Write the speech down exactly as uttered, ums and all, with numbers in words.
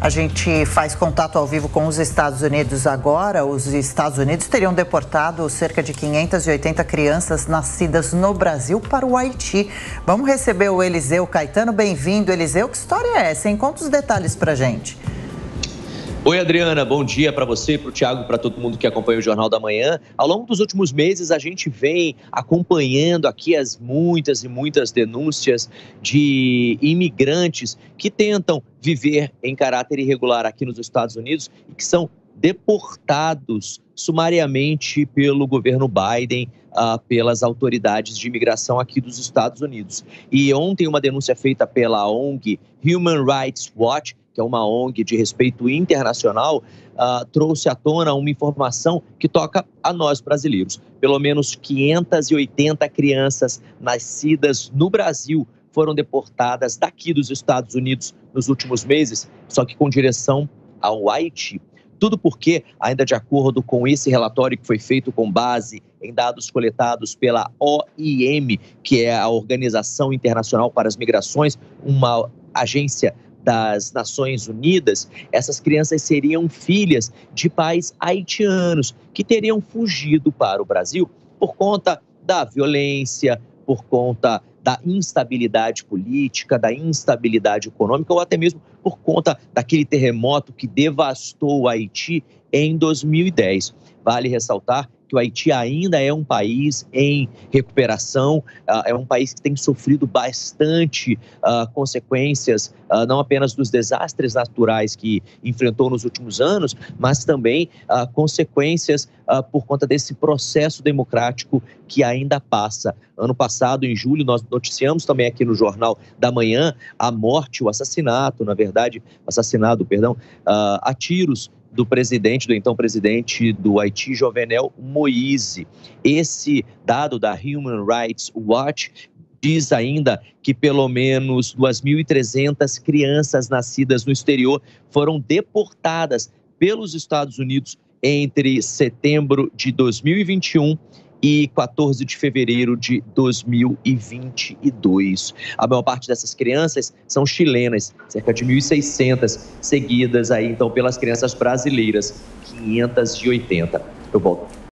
A gente faz contato ao vivo com os Estados Unidos agora. Os Estados Unidos teriam deportado cerca de quinhentas e oitenta crianças nascidas no Brasil para o Haiti. Vamos receber o Eliseu Caetano. Bem-vindo, Eliseu. Que história é essa, hein? Conta os detalhes pra gente. Oi, Adriana, bom dia para você, para o Thiago, para todo mundo que acompanha o Jornal da Manhã. Ao longo dos últimos meses, a gente vem acompanhando aqui as muitas e muitas denúncias de imigrantes que tentam viver em caráter irregular aqui nos Estados Unidos e que são deportados sumariamente pelo governo Biden, uh, pelas autoridades de imigração aqui dos Estados Unidos. E ontem uma denúncia feita pela O N G Human Rights Watch, que é uma O N G de respeito internacional, uh, trouxe à tona uma informação que toca a nós brasileiros. Pelo menos quinhentas e oitenta crianças nascidas no Brasil foram deportadas daqui dos Estados Unidos nos últimos meses, só que com direção ao Haiti. Tudo porque, ainda de acordo com esse relatório que foi feito com base em dados coletados pela O I M, que é a Organização Internacional para as Migrações, uma agência das Nações Unidas, essas crianças seriam filhas de pais haitianos que teriam fugido para o Brasil por conta da violência, por conta da instabilidade política, da instabilidade econômica ou até mesmo por conta daquele terremoto que devastou o Haiti em dois mil e dez. Vale ressaltar que o Haiti ainda é um país em recuperação, é um país que tem sofrido bastante uh, consequências, uh, não apenas dos desastres naturais que enfrentou nos últimos anos, mas também uh, consequências uh, por conta desse processo democrático que ainda passa. Ano passado, em julho, nós noticiamos também aqui no Jornal da Manhã a morte, o assassinato, na verdade, assassinado, perdão, uh, a tiros do presidente, do então presidente do Haiti, Jovenel Moïse. Esse dado da Human Rights Watch diz ainda que pelo menos duas mil e trezentas crianças nascidas no exterior foram deportadas pelos Estados Unidos entre setembro de dois mil e vinte e um e quatorze de fevereiro de dois mil e vinte e dois. A maior parte dessas crianças são chilenas, cerca de mil e seiscentas, seguidas aí então pelas crianças brasileiras, quinhentas e oitenta. Eu volto.